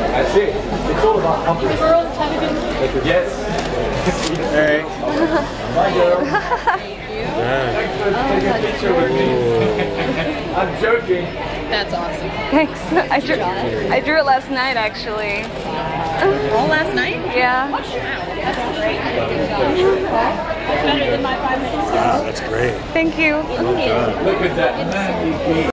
That's it. It's all about comfort. Yes. Hey. Bye, girl. Thanks for taking a picture with me. I'm joking. That's awesome. Thanks. I drew it last night, actually. All last night? Yeah. Wow, that's great. Better than my 5 minutes. Wow, that's great. Thank you. Look at that.